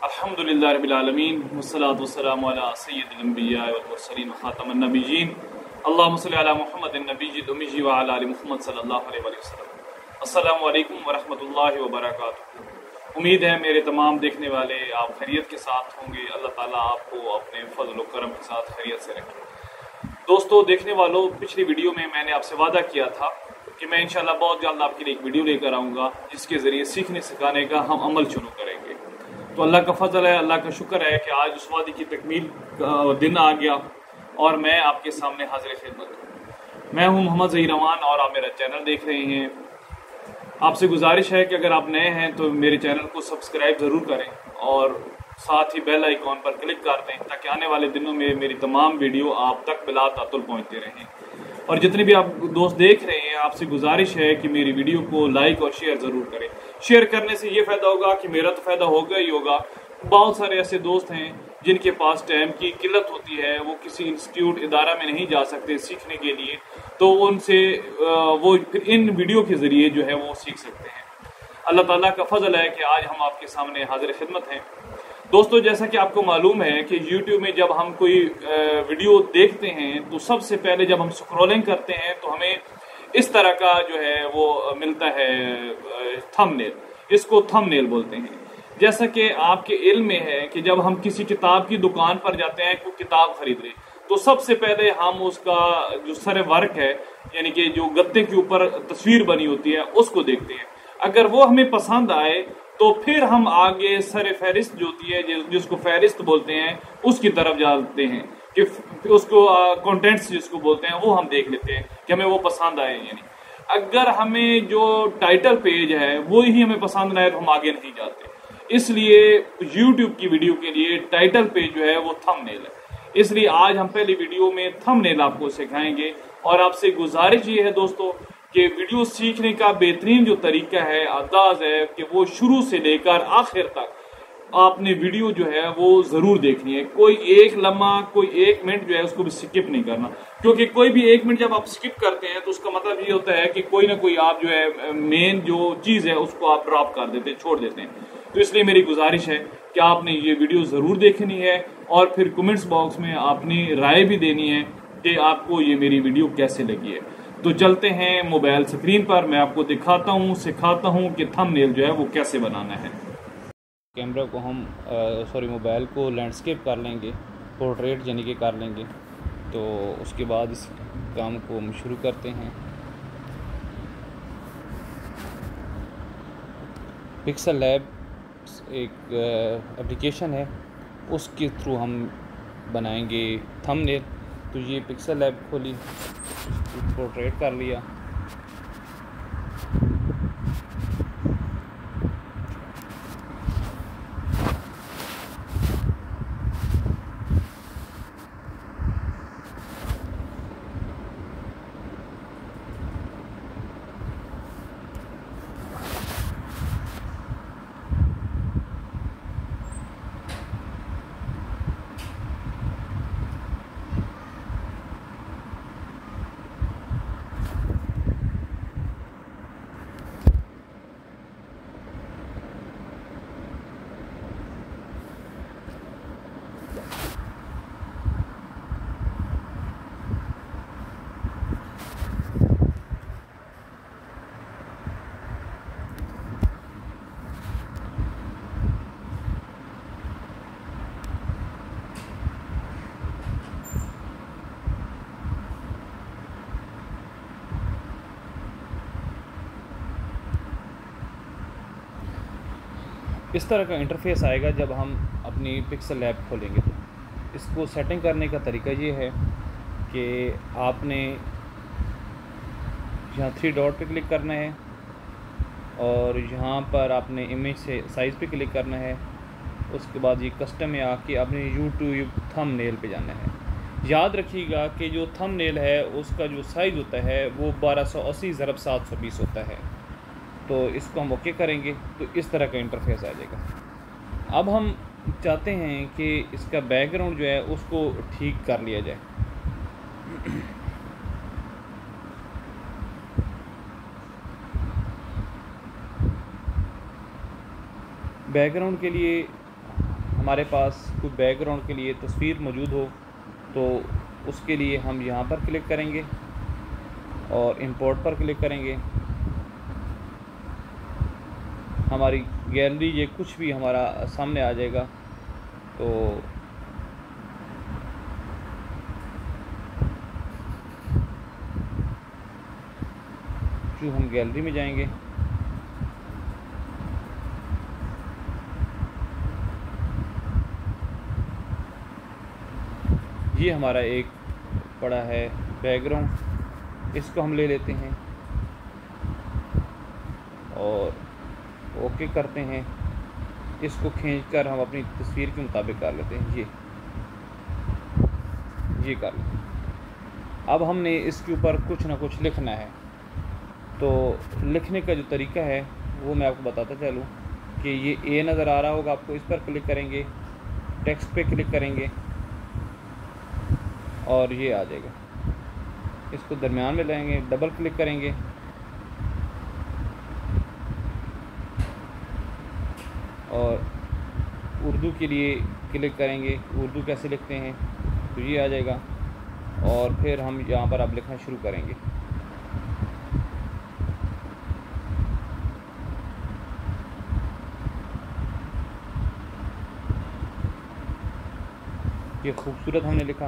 अल्हम्दुलिल्लाहि रब्बिल आलमीन वस्सलातु वस्सलामु अला सय्यिदिल अंबिया वल मुरसलीन व खातमन नबिय्यीन अल्लाहुम्मा सल्लि अला मुहम्मदिन नबिय्यिल उम्मी व अला आलि मुहम्मद सल्लल्लाहु अलैहि वसल्लम। अस्सलामु अलैकुम व रहमतुल्लाहि व बरकातुहू। उम्मीद है मेरे तमाम देखने वाले आप खैरियत के साथ होंगे। अल्लाह ताला आपको अपने फजल व करम के साथ खैरियत से रखे। दोस्तों, देखने वालों, पिछली वीडियो में मैंने आपसे वादा किया था कि मैं इंशाल्लाह बहुत जल्द आपके लिए एक वीडियो लेकर आऊँगा जिसके ज़रिए सीखने सिखाने का हम अमल शुरू करेंगे। तो अल्लाह का फजल है, अल्लाह का शुक्र है कि आज उस वादे की तकमील का दिन आ गया और मैं आपके सामने हाजिर खिदमत हूँ। मैं हूँ मोहम्मद ज़हीर अमान और आप मेरा चैनल देख रहे हैं। आपसे गुजारिश है कि अगर आप नए हैं तो मेरे चैनल को सब्सक्राइब ज़रूर करें और साथ ही बेल आइकॉन पर क्लिक कर दें ताकि आने वाले दिनों में मेरी तमाम वीडियो आप तक बिला तातुल पहुँचते रहें। और जितने भी आप दोस्त देख रहे हैं, आपसे गुजारिश है कि मेरी वीडियो को लाइक और शेयर ज़रूर करें। शेयर करने से ये फ़ायदा होगा कि मेरा तो फ़ायदा होगा ही होगा, बहुत सारे ऐसे दोस्त हैं जिनके पास टाइम की किल्लत होती है, वो किसी इंस्टीट्यूट इदारा में नहीं जा सकते सीखने के लिए, तो उनसे वो फिर इन वीडियो के ज़रिए जो है वो सीख सकते हैं। अल्लाह ताला का फजल है कि आज हम आपके सामने हाजिर खिदमत हैं। दोस्तों, जैसा कि आपको मालूम है कि YouTube में जब हम कोई वीडियो देखते हैं तो सबसे पहले जब हम स्क्रॉलिंग करते हैं तो हमें इस तरह का जो है वो मिलता है थंबनेल। इसको थंबनेल बोलते हैं। जैसा कि आपके इल्म में है कि जब हम किसी किताब की दुकान पर जाते हैं, कोई किताब खरीद ले, तो सबसे पहले हम उसका जो सर वर्क है, यानी कि जो गत्ते के ऊपर तस्वीर बनी होती है, उसको देखते हैं। अगर वो हमें पसंद आए तो फिर हम आगे सर फहरिस्त जो होती है, जिसको फहरिस्त बोलते हैं, उसकी तरफ जाते हैं कि उसको कंटेंट्स जिसको बोलते हैं वो हम देख लेते हैं कि हमें वो पसंद आए। यानी अगर हमें जो टाइटल पेज है वो ही हमें पसंद ना आए तो हम आगे नहीं जाते। इसलिए YouTube की वीडियो के लिए टाइटल पेज जो है वो थंबनेल है। इसलिए आज हम पहली वीडियो में थंबनेल आपको सिखाएंगे और आपसे गुजारिश ये है दोस्तों कि वीडियो सीखने का बेहतरीन जो तरीका है, अंदाज है कि वो शुरू से लेकर आखिर तक आपने वीडियो जो है वो जरूर देखनी है। कोई एक लम्हा, कोई एक मिनट जो है उसको भी स्किप नहीं करना, क्योंकि कोई भी एक मिनट जब आप स्किप करते हैं तो उसका मतलब ये होता है कि कोई ना कोई आप जो है मेन जो चीज़ है उसको आप ड्रॉप कर देते हैं, छोड़ देते हैं। तो इसलिए मेरी गुजारिश है कि आपने ये वीडियो ज़रूर देखनी है और फिर कमेंट्स बॉक्स में अपनी राय भी देनी है कि आपको ये मेरी वीडियो कैसे लगी है। तो चलते हैं मोबाइल स्क्रीन पर, मैं आपको दिखाता हूँ, सिखाता हूँ कि थंबनेल जो है वो कैसे बनाना है। कैमरा को हम मोबाइल को लैंडस्केप कर लेंगे, पोर्ट्रेट यानी कि कर लेंगे। तो उसके बाद इस काम को हम शुरू करते हैं। पिक्सल लैब एक एप्लीकेशन है, उसके थ्रू हम बनाएंगे थंबनेल। तो ये पिक्सल लैब खोली, पोर्ट्रेट कर लिया। इस तरह का इंटरफेस आएगा जब हम अपनी पिक्सल लैब खोलेंगे। तो इसको सेटिंग करने का तरीका ये है कि आपने यहाँ 3 डॉट पे क्लिक करना है और यहाँ पर आपने इमेज से साइज़ पे क्लिक करना है। उसके बाद ये कस्टम में आके अपने यूट्यूब थंबनेल पे जाना है। याद रखिएगा कि जो थंबनेल है उसका जो साइज़ होता है वो 1280x720 होता है। तो इसको हम ओके करेंगे तो इस तरह का इंटरफेस आ जाएगा। अब हम चाहते हैं कि इसका बैकग्राउंड जो है उसको ठीक कर लिया जाए। बैकग्राउंड के लिए हमारे पास कोई बैकग्राउंड के लिए तस्वीर मौजूद हो तो उसके लिए हम यहाँ पर क्लिक करेंगे और इंपोर्ट पर क्लिक करेंगे। हमारी गैलरी ये कुछ भी हमारा सामने आ जाएगा। तो जो हम गैलरी में जाएंगे, ये हमारा एक पड़ा है बैकग्राउंड, इसको हम ले लेते हैं और ओके करते हैं। इसको खींचकर हम अपनी तस्वीर के मुताबिक कर लेते हैं। ये कर लेते हैं। अब हमने इसके ऊपर कुछ ना कुछ लिखना है। तो लिखने का जो तरीका है वो मैं आपको बताता चलूँ कि ये ए नज़र आ रहा होगा आपको, इस पर क्लिक करेंगे, टेक्स्ट पे क्लिक करेंगे और ये आ जाएगा। इसको दरमियान में लाएंगे, डबल क्लिक करेंगे और उर्दू के लिए क्लिक करेंगे। उर्दू कैसे लिखते हैं तो ये आ जाएगा और फिर हम यहाँ पर अब लिखना शुरू करेंगे। ये खूबसूरत हमने लिखा,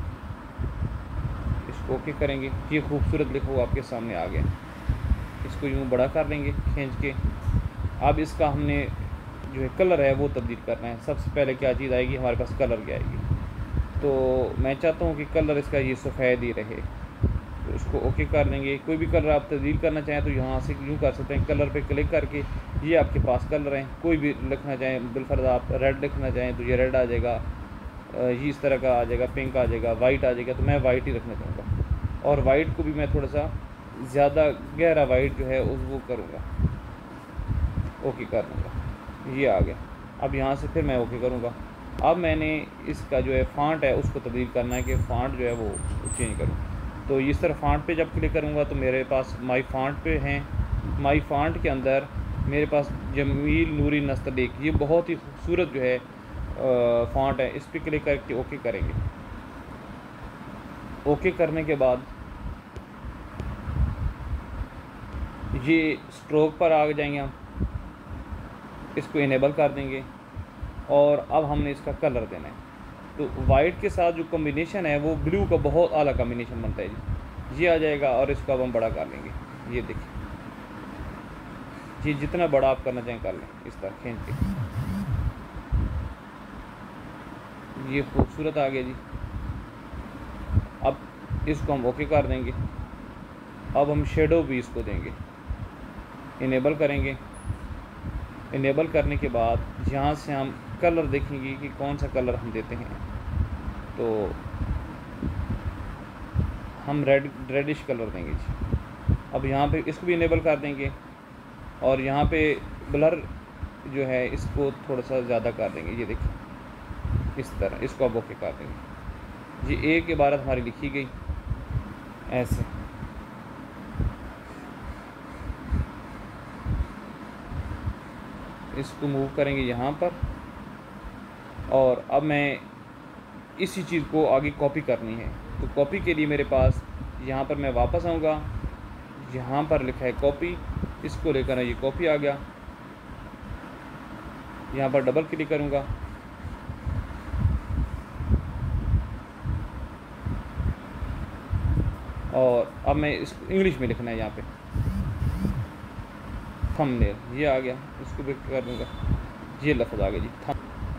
इसको ओके करेंगे। ये खूबसूरत लिखो आपके सामने आ गया। इसको यूँ बड़ा कर लेंगे खींच के। अब इसका हमने जो है कलर है वो तब्दील करना है। सबसे पहले क्या चीज़ आएगी, हमारे पास कलर की आएगी। तो मैं चाहता हूँ कि कलर इसका ये सफ़ेद ही रहे, तो इसको ओके कर देंगे। कोई भी कलर आप तब्दील करना चाहें तो यहाँ से यूँ कर सकते हैं, कलर पे क्लिक करके ये आपके पास कलर हैं। कोई भी लिखना चाहें, बिलफर्ज आप रेड लिखना चाहें तो ये रेड आ जाएगा, ये इस तरह का आ जाएगा, पिंक आ जाएगा, वाइट आ जाएगा। तो मैं वाइट ही रखना चाहूँगा और वाइट को भी मैं थोड़ा सा ज़्यादा गहरा वाइट जो है वो करूँगा, ओके कर दूँगा। ये आ गया। अब यहाँ से फिर मैं ओके करूँगा। अब मैंने इसका जो है फ़ॉन्ट है उसको तब्दील करना है कि फ़ॉन्ट जो है वो चेंज करूँ। तो इस तरह फ़ॉन्ट पे जब क्लिक करूँगा तो मेरे पास माई फ़ॉन्ट पे हैं। माई फ़ॉन्ट के अंदर मेरे पास जमील नूरी नस्तलीक, ये बहुत ही खूबसूरत जो है फ़ॉन्ट है। इस पर क्लिक करके ओके करेंगे। ओके करने के बाद ये स्ट्रोक पर आ जाएंगे हम, इसको इनेबल कर देंगे और अब हमने इसका कलर देना है। तो वाइट के साथ जो कॉम्बिनेशन है वो ब्लू का बहुत आला कॉम्बिनेशन बनता है जी। ये आ जाएगा और इसको अब हम बड़ा कर लेंगे। ये देखिए जी, जितना बड़ा आप करना चाहें कर लें, इस तरह खींच के। ये खूबसूरत आ गया जी। अब इसको हम ओके कर देंगे। अब हम शेडो भी इसको देंगे, इनेबल करेंगे। इनेबल करने के बाद यहाँ से हम कलर देखेंगे कि कौन सा कलर हम देते हैं। तो हम रेडिश कलर देंगे जी। अब यहाँ पे इसको भी इनेबल कर देंगे और यहाँ पे ब्लर जो है इसको थोड़ा सा ज़्यादा कर देंगे। ये देखिए इस तरह, इसको अब ओके कर देंगे। ये एक इबारत हमारी लिखी गई ऐसे। इसको मूव करेंगे यहाँ पर और अब मैं इसी चीज़ को आगे कॉपी करनी है। तो कॉपी के लिए मेरे पास यहाँ पर मैं वापस आऊँगा, यहाँ पर लिखा है कॉपी, इसको लेकर ये कॉपी आ गया। यहाँ पर डबल क्लिक करूँगा और अब मैं इसको इंग्लिश में लिखना है। यहाँ पे थंबनेल ये आ गया, इसको भी कर दूँगा। ये लफ्ज़ आ गया जी, थंब।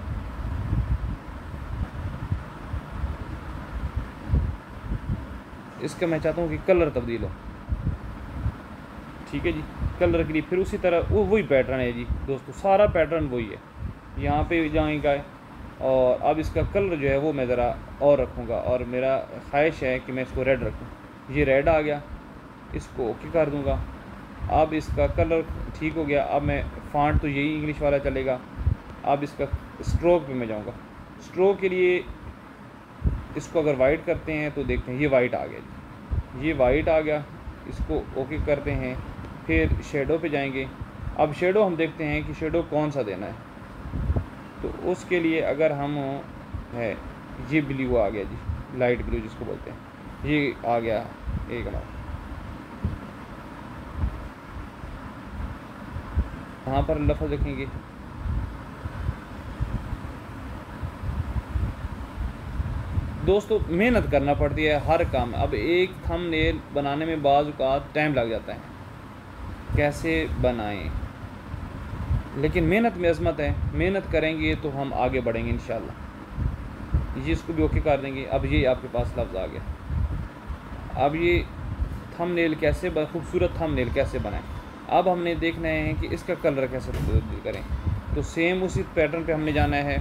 इसका मैं चाहता हूँ कि कलर तब्दील हो। ठीक है जी, कलर के लिए फिर उसी तरह वही पैटर्न है जी दोस्तों, सारा पैटर्न वही है। यहाँ पे जाएगा और अब इसका कलर जो है वो मैं ज़रा और रखूँगा और मेरा ख्वाहिश है कि मैं इसको रेड रखूँ। ये रेड आ गया, इसको ओके कर दूँगा। अब इसका कलर ठीक हो गया। अब मैं फ़ॉन्ट तो यही इंग्लिश वाला चलेगा। अब इसका स्ट्रोक पे मैं जाऊँगा। स्ट्रोक के लिए इसको अगर वाइट करते हैं तो देखते हैं ये वाइट आ गया जी, ये वाइट आ गया। इसको ओके करते हैं, फिर शेडो पे जाएंगे। अब शेडो हम देखते हैं कि शेडो कौन सा देना है। तो उसके लिए अगर हम है ये ब्लू आ गया जी, लाइट ब्लू जिसको बोलते हैं, ये आ गया एक नंबर। यहाँ पर लफ्ज़ देखेंगे, दोस्तों मेहनत करना पड़ती है हर काम। अब एक थंबनेल बनाने में बाज़ औक़ात टाइम लग जाता है, कैसे बनाएं, लेकिन मेहनत में अज़मत है, मेहनत करेंगे तो हम आगे बढ़ेंगे इंशाअल्लाह। ये इसको भी ओके कर देंगे। अब ये आपके पास लफ्ज़ आ गया। अब ये थंबनेल कैसे खूबसूरत थंबनेल कैसे बनाएं, अब हमने देखना है कि इसका कलर कैसे तब्दील करें। तो सेम उसी पैटर्न पे हमने जाना है,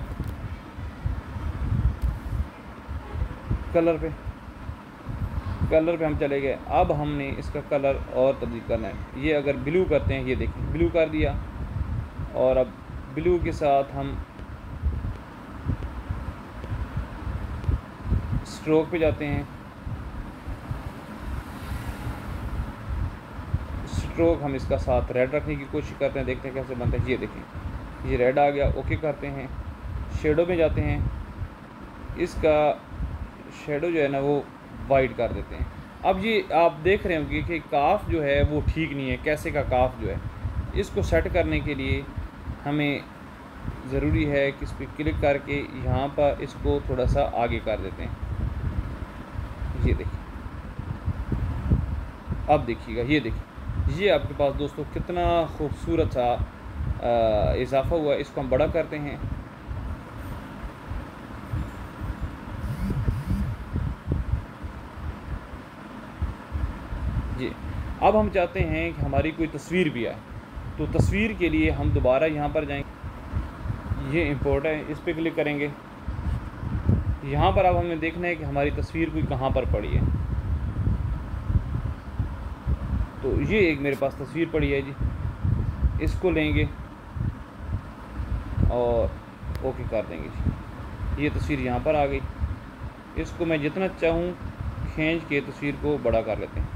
कलर पे हम चले गए। अब हमने इसका कलर और तब्दील करना है। ये अगर ब्लू करते हैं, ये देखिए ब्लू कर दिया, और अब ब्लू के साथ हम स्ट्रोक पे जाते हैं। स्ट्रोक हम इसका साथ रेड रखने की कोशिश करते हैं, देखते हैं कैसे बनता है। ये देखें ये रेड आ गया, ओके करते हैं। शेडो में जाते हैं, इसका शेडो जो है ना वो वाइट कर देते हैं। अब ये आप देख रहे होंगे कि काफ जो है वो ठीक नहीं है, कैसे का काफ जो है, इसको सेट करने के लिए हमें ज़रूरी है कि इस पर क्लिक करके यहाँ पर इसको थोड़ा सा आगे कर देते हैं। ये देखिए, अब देखिएगा, ये देखिए, ये आपके पास दोस्तों कितना खूबसूरत सा इजाफा हुआ है। इसको हम बड़ा करते हैं। जी अब हम चाहते हैं कि हमारी कोई तस्वीर भी आए, तो तस्वीर के लिए हम दोबारा यहाँ पर जाएंगे, ये इंपोर्ट है, इस पर क्लिक करेंगे। यहाँ पर अब हमें देखना है कि हमारी तस्वीर कोई कहाँ पर पड़ी है। तो ये एक मेरे पास तस्वीर पड़ी है जी, इसको लेंगे और ओके कर देंगे जी। ये तस्वीर यहाँ पर आ गई। इसको मैं जितना चाहूँ खींच के तस्वीर को बड़ा कर लेते हैं।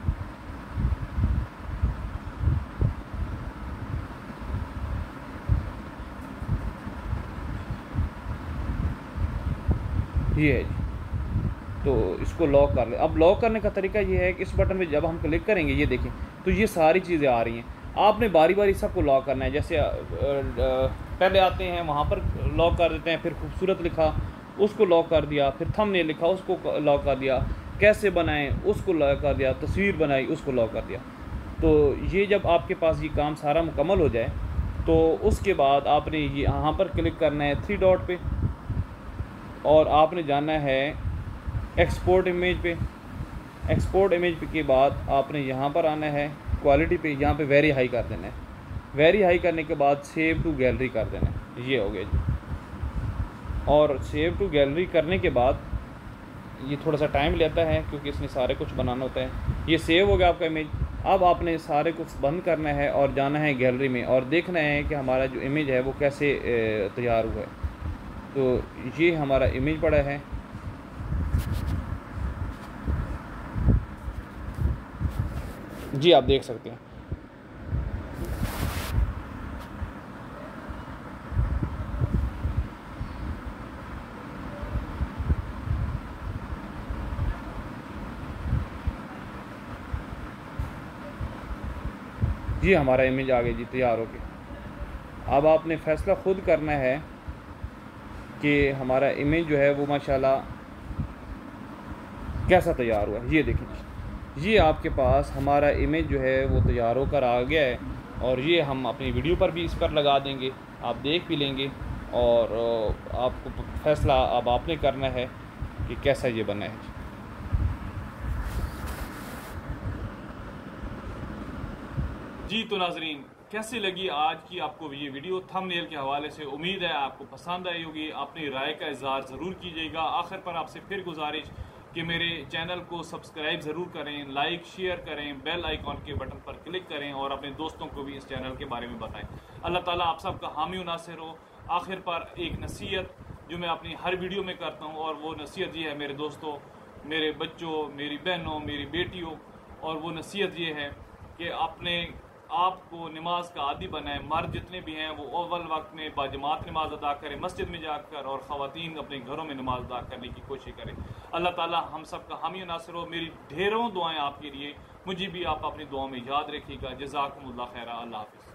ये है जी, तो इसको लॉक कर ले। अब लॉक करने का तरीका ये है कि इस बटन पे जब हम क्लिक करेंगे, ये देखें तो ये सारी चीज़ें आ रही हैं। आपने बारी बारी सबको लॉक करना है। जैसे पहले आते हैं वहाँ पर लॉक कर देते हैं, फिर खूबसूरत लिखा उसको लॉक कर दिया, फिर थंबनेल लिखा उसको लॉक कर दिया, कैसे बनाएं उसको लॉक कर दिया, तस्वीर बनाई उसको लॉक कर दिया। तो ये जब आपके पास ये काम सारा मुकम्मल हो जाए तो उसके बाद आपने ये यहाँ पर क्लिक करना है 3 डॉट पे, और आपने जाना है एक्सपोर्ट इमेज पे। एक्सपोर्ट इमेज पे के बाद आपने यहाँ पर आना है क्वालिटी पे, यहाँ पे वेरी हाई कर देना है। वेरी हाई करने के बाद सेव टू गैलरी कर देना है। ये हो गया जी। और सेव टू गैलरी करने के बाद ये थोड़ा सा टाइम लेता है क्योंकि इसमें सारे कुछ बनाना होता है। ये सेव हो गया आपका इमेज। अब आपने सारे कुछ बंद करना है और जाना है गैलरी में और देखना है कि हमारा जो इमेज है वो कैसे तैयार हुआ है। तो ये हमारा इमेज पड़ा है। जी आप देख सकते हैं। ये हमारा इमेज आ गया जी तैयार हो के। अब आपने फ़ैसला खुद करना है कि हमारा इमेज जो है वो माशाल्लाह कैसा तैयार हुआ है। ये देखिए, ये आपके पास हमारा इमेज जो है वो तैयार होकर आ गया है, और ये हम अपनी वीडियो पर भी इस पर लगा देंगे, आप देख भी लेंगे, और आपको फ़ैसला अब आपने करना है कि कैसा ये बना है। जी तो नाजरीन, कैसी लगी आज की आपको ये वीडियो थंबनेल के हवाले से? उम्मीद है आपको पसंद आई होगी। अपनी राय का इज़हार ज़रूर कीजिएगा। आखिर पर आपसे फिर गुजारिश कि मेरे चैनल को सब्सक्राइब ज़रूर करें, लाइक शेयर करें, बेल आइकॉन के बटन पर क्लिक करें और अपने दोस्तों को भी इस चैनल के बारे में बताएं। अल्लाह ताला आप सबका हामी व नासिर हो। आखिर पर एक नसीहत जो मैं अपनी हर वीडियो में करता हूँ, और वो नसीहत ये है मेरे दोस्तों, मेरे बच्चों, मेरी बहनों, मेरी बेटियों, और वो नसीहत ये है कि आपको नमाज का आदी बनाए। मर्द जितने भी हैं वो अव्वल वक्त में बाजमात नमाज अदा करें मस्जिद में जाकर, और ख़वातीन अपने घरों में नमाज अदा करने की कोशिश करें। अल्लाह ताला हम सब का हामी नासिर हो। मेरी ढेरों दुआएं आपके लिए, मुझे भी आप अपनी दुआओं में याद रखिएगा। जज़ाकुमुल्लाह खैरा। अल्लाह हाफ़िज़।